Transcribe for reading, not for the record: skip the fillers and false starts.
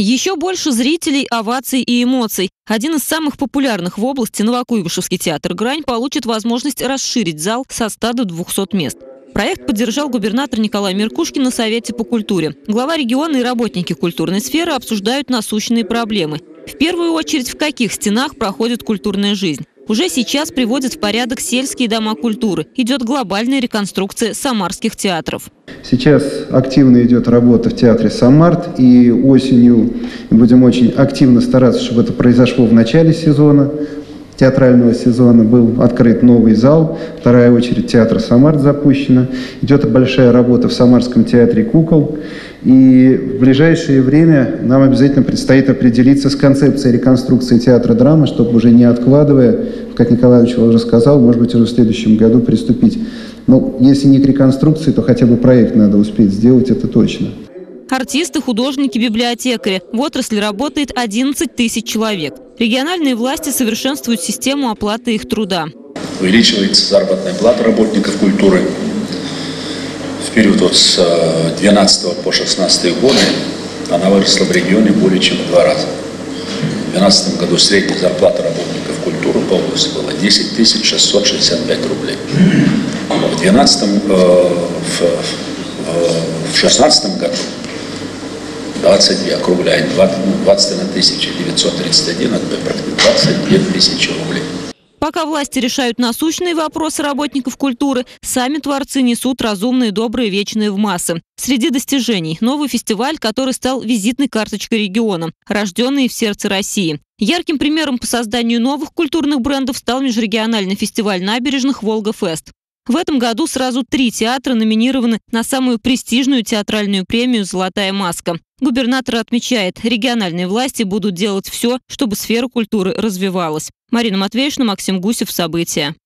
Еще больше зрителей, оваций и эмоций. Один из самых популярных в области, Новокуйбышевский театр «Грань», получит возможность расширить зал со 100 до 200 мест. Проект поддержал губернатор Николай Меркушкин на Совете по культуре. Глава региона и работники культурной сферы обсуждают насущные проблемы. В первую очередь, в каких стенах проходит культурная жизнь. Уже сейчас приводят в порядок сельские дома культуры. Идет глобальная реконструкция самарских театров. Сейчас активно идет работа в театре «Самарт», и осенью будем очень активно стараться, чтобы это произошло в начале сезона. Театрального сезона был открыт новый зал, вторая очередь театра «Самарт» запущена. Идет большая работа в Самарском театре кукол. И в ближайшее время нам обязательно предстоит определиться с концепцией реконструкции театра драмы, чтобы уже не откладывая, как Николай Иванович уже сказал, может быть, уже в следующем году приступить. Ну, если не к реконструкции, то хотя бы проект надо успеть сделать, это точно. Артисты, художники, библиотекари. В отрасли работает 11 тысяч человек. Региональные власти совершенствуют систему оплаты их труда. Увеличивается заработная плата работников культуры. В период с 2012 по 2016 годы она выросла в регионе более чем в 2 раза. В 2012 году средняя зарплата работников культуры по области была 10 665 рублей. В 2016 году 22, округляем, 21 931, это практически 22 тысячи рублей. Пока власти решают насущные вопросы работников культуры, сами творцы несут разумные, добрые, вечные в массы. Среди достижений – новый фестиваль, который стал визитной карточкой региона, рожденный в сердце России. Ярким примером по созданию новых культурных брендов стал межрегиональный фестиваль набережных «Волга-Фест». В этом году сразу 3 театра номинированы на самую престижную театральную премию «Золотая маска». Губернатор отмечает, региональные власти будут делать все, чтобы сфера культуры развивалась. Марина Матвеевна, Максим Гусев. События.